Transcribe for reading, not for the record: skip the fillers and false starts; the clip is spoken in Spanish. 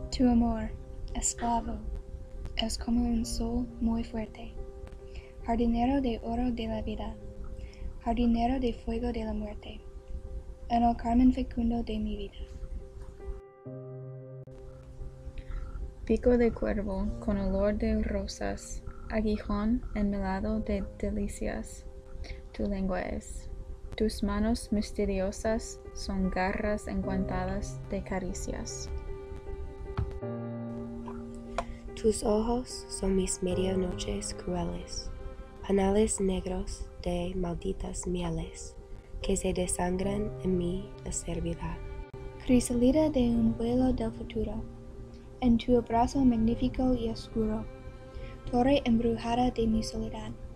Tu amor, esclavo, es como un sol muy fuerte, jardinero de oro de la vida, jardinero de fuego de la muerte, en el carmen fecundo de mi vida. Pico de cuervo con olor de rosas, aguijón enmelado de delicias, tu lengua es. Tus manos misteriosas son garras enguantadas de caricias. Tus ojos son mis medianoches crueles, panales negros de malditas mieles, que se desangran en mi acerbilidad. Crisalida de un vuelo del futuro, en tu abrazo magnífico y oscuro, torre embrujada de mi soledad.